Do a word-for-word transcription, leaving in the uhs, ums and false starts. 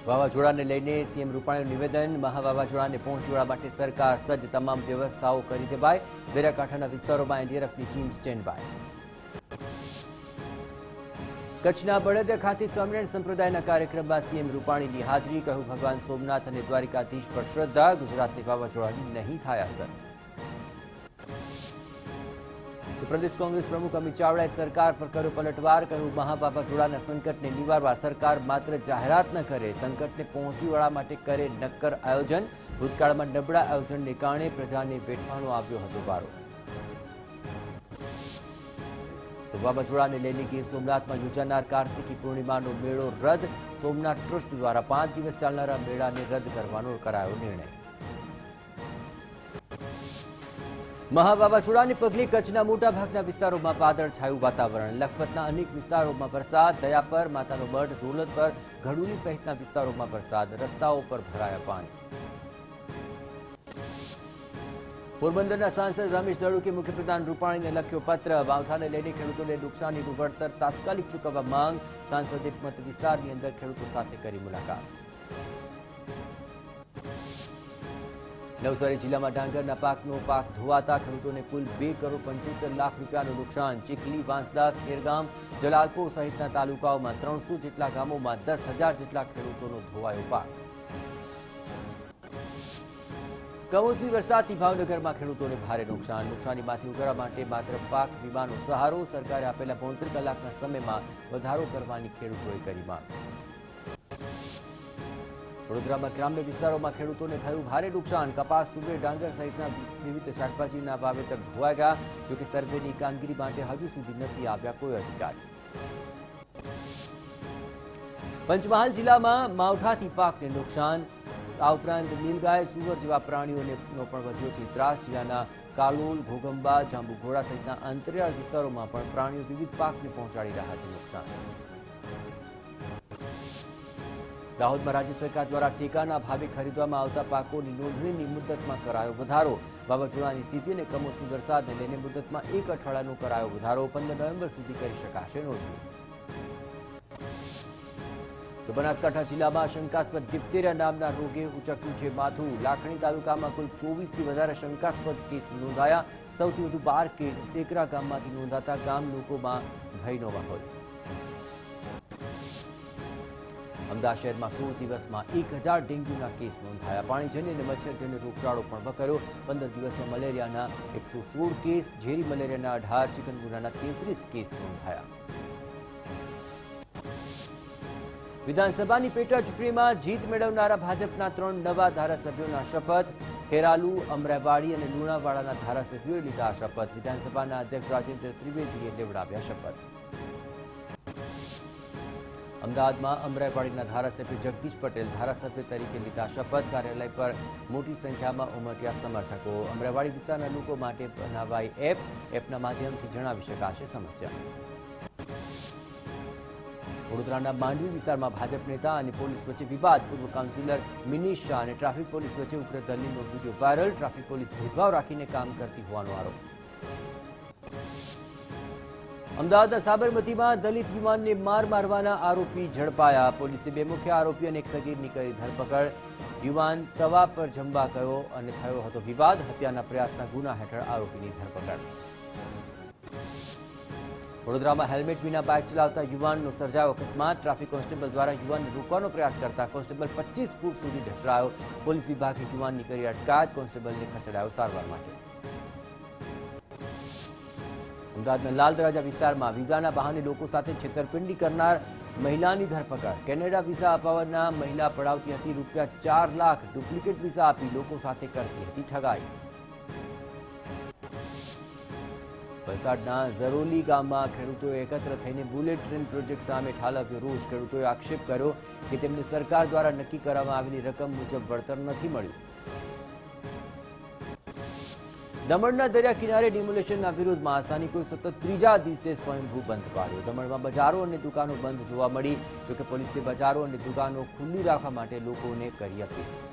વાવાઝોડાને લઈને સીએમ રૂપાણીનું નિવેદન. મહાવાવાઝોડાને પહોંચી વળવા માટે સરકાર સજ્જ, તમામ વ્યવસ્થાઓ કરી દેવાય. દરિયાકાંઠાના વિસ્તારોમાં એનડીઆરએફની ટીમ સ્ટેન્ડ બાય. કચ્છના બળદિયા ખાતે સ્વામિનારાયણ સંપ્રદાયના કાર્યક્રમમાં સીએમ રૂપાણીની હાજરી. કહ્યું, ભગવાન સોમનાથ અને દ્વારિકાધીશ પર શ્રદ્ધા. ગુજરાતની વાવાઝોડાની નહીં થાય અસર. પ્રદેશ કોંગ્રેસ પ્રમુખ અમિત ચાવડાએ સરકાર પર કર્યો પલટવાર. કહ્યું, મહાવાવાઝોડાના સંકટને નિવારવા સરકાર માત્ર જાહેરાત ન કરે, સંકટને પહોંચી વળવા માટે કરે નક્કર આયોજન. ભૂતકાળમાં નબળા આયોજનને કારણે પ્રજાને વેઠવાનો આવ્યો હતો વારો. વાવાઝોડાને લઈને ગીર સોમનાથમાં યોજાનાર કાર્તિકી પૂર્ણિમાનો મેળો રદ. સોમનાથ ટ્રસ્ટ દ્વારા પાંચ દિવસ ચાલનારા મેળાને રદ કરવાનો કરાયો નિર્ણય. મહાવાવાઝોડાને પગલે કચ્છના મોટાભાગના વિસ્તારોમાં વાદળછાયું વાતાવરણ. લખપતના અનેક વિસ્તારોમાં વરસાદ. દયાપર, માતાનો મઢ, દોલત પર, ઘડુલી સહિતના વિસ્તારોમાં વરસાદ. રસ્તાઓ પર ભરાયા પાણી. પોરબંદરના સાંસદ રમેશ ધડુકે મુખ્યપ્રધાન રૂપાણીને લખ્યો પત્ર. માવઠાને લઈને ખેડૂતોને નુકસાનીનું વળતર તાત્કાલિક ચૂકવવા માંગ. સાંસદે મત વિસ્તારની અંદર ખેડૂતો સાથે કરી મુલાકાત. નવસારી જિલ્લામાં ડાંગરના પાકનો પાક ધોવાતા ખેડૂતોને કુલ બે કરોડ પંચોતેર લાખ રૂપિયાનું નુકસાન. ચીખલી, વાંસદા, ખેરગામ, જલાલપુર સહિતના તાલુકાઓમાં ત્રણસો જેટલા ગામોમાં દસ હજાર જેટલા ખેડૂતોનો ધોવાયો પાક. કમોસમી વરસાદથી ભાવનગરમાં ખેડૂતોને ભારે નુકસાન. નુકસાનીમાંથી ઉગારવા માટે માત્ર પાક વીમાનો સહારો. સરકારે આપેલા બોતેર કલાકના સમયમાં વધારો કરવાની ખેડૂતોએ કરી માંગ. વડોદરામાં ગ્રામ્ય વિસ્તારોમાં ખેડૂતોને થયું ભારે નુકસાન. કપાસ, તુવેર, ડાંગર સહિતના વિવિધ શાકભાજીના વાવેતર ધોવાઈ ગયા. જોકે સર્વેની કામગીરી માટે હજુ સુધી નથી આવ્યા કોઈ અધિકારી. પંચમહાલ જિલ્લામાં માવઠાથી પાકને નુકસાન. આ ઉપરાંત નીલગાય, સુવર જેવા પ્રાણીઓનો પણ વધ્યો છે ત્રાસ. જિલ્લાના કાલોલ, ઘોગંબા, જાંબુઘોડા સહિતના અંતરિયાળ વિસ્તારોમાં પણ પ્રાણીઓ વિવિધ પાકને પહોંચાડી રહ્યા છે નુકસાન. દાહોદમાં રાજ્ય સરકાર દ્વારા ટેકાના ભાવે ખરીદવામાં આવતા પાકોની નોંધણીની મુદતમાં કરાયો વધારો. વાવાઝોડાની સ્થિતિ અને કમોસમી વરસાદને લઈને મુદતમાં એક અઠવાડિયાનો કરાયો વધારો. પંદર નવેમ્બર સુધી કરી શકાશે નોંધણી. તો બનાસકાંઠા જિલ્લામાં શંકાસ્પદ ડિપ્થેરિયા નામના રોગે ઉચક્યું છે માથું. લાખણી તાલુકામાં કુલ ચોવીસથી વધારે શંકાસ્પદ કેસ નોંધાયા. સૌથી વધુ બાર કેસ સેકરા ગામમાંથી નોંધાતા ગામ લોકોમાં ભયનો માહોલ. અમદાવાદ શહેરમાં સોળ દિવસમાં એક હજાર ડેન્ગ્યુના કેસ નોંધાયા. પાણીજન્ય અને મચ્છરજન્ય રોગચાળો પણ વકર્યો. પંદર દિવસમાં મલેરિયાના એકસો સોળ કેસ, ઝેરી મલેરિયાના અઢાર, ચિકનગુનિયાના તેત્રીસ કેસ નોંધાયા. વિધાનસભાની પેટા ચૂંટણીમાં જીત મેળવનારા ભાજપના ત્રણ નવા ધારાસભ્યોના શપથ. ખેરાલુ, અમરાઈવાડી અને લુણાવાડાના ધારાસભ્યોએ લીધા શપથ. વિધાનસભાના અધ્યક્ષ રાજેન્દ્ર ત્રિવેદીએ લેવડાવ્યા શપથ. અમદાવાદમાં અમરાઈવાડીના ધારાસભ્ય જગદીશ પટેલ ધારાસભ્ય તરીકે લીધા શપથ. કાર્યાલય પર મોટી સંખ્યામાં ઉમટ્યા સમર્થકો. અમરાઈવાડી વિસ્તારના લોકો માટે બનાવાઈ એપ. એપના માધ્યમથી જણાવી શકાશે સમસ્યા. વડોદરાના માંડવી વિસ્તારમાં ભાજપ નેતા અને પોલીસ વચ્ચે વિવાદ. પૂર્વ કાઉન્સિલર મિનીશ શાહ અને ટ્રાફિક પોલીસ વચ્ચે ઉગ્ર દલીલનો વિડીયો વાયરલ. ટ્રાફિક પોલીસ ભેદભાવ રાખીને કામ કરતી હોવાનો આરોપ. અમદાવાદના સાબરમતીમાં દલિત યુવાનને માર મારવાના આરોપી ઝડપાયા. પોલીસે બે મુખ્ય આરોપી અને એક સગીરની કરી ધરપકડ. યુવાન તવા પર જમવા ગયો અને થયો હતો વિવાદ. હત્યાના પ્રયાસના ગુના હેઠળ આરોપીની ધરપકડ. વડોદરામાં હેલ્મેટ વિના બાઇક ચલાવતા યુવાનનો સર્જાયો અકસ્માત. ટ્રાફિક કોન્સ્ટેબલ દ્વારા યુવાનને રોકવાનો પ્રયાસ કરતા કોન્સ્ટેબલ પચીસ ફૂટ સુધી ઢસડાયો. પોલીસ વિભાગે યુવાનની કરી અટકાયત. કોન્સ્ટેબલને ખસેડાયો સારવાર માટે. અમદાવાદના લાલ દરવાજા વિસ્તારમાં વિઝાના બહાને લોકો સાથે છેતરપિંડી કરનાર મહિલાની ધરપકડ. કેનેડા વિઝા અપાવવાના મહિલા પડાવતી હતી રૂપિયા ચાર લાખ. ડુપ્લિકેટ વિઝા આપી લોકો સાથે કરતી હતી ઠગાઈ. વલસાડના ઝરોલી ગામમાં ખેડૂતોએ એકત્ર થઈને બુલેટ ટ્રેન પ્રોજેક્ટ સામે ઠાલવ્યો રોષ. ખેડૂતોએ આક્ષેપ કર્યો કે તેમને સરકાર દ્વારા નક્કી કરવામાં આવેલી રકમ મુજબ વળતર નથી મળ્યું. દમણના દરિયા કિનારે ડિમોલેશનના વિરોધમાં સ્થાનિકોએ સતત ત્રીજા દિવસે સ્વયંભૂ બંધ પાડ્યો. દમણમાં બજારો અને દુકાનો બંધ જોવા મળી. જોકે પોલીસે બજારો અને દુકાનો ખુલ્લી રાખવા માટે લોકોને કરી અપીલ.